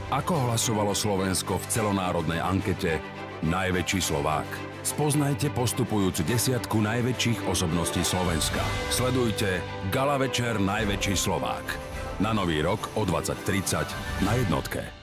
Ako hlasovalo Slovensko v celonárodnej ankete Najväčší Slovák? Spoznajte postupujúcu desiatku najväčších osobností Slovenska. Sledujte Gala večer Najväčší Slovák. Na Nový rok o 20:30 na Jednotke.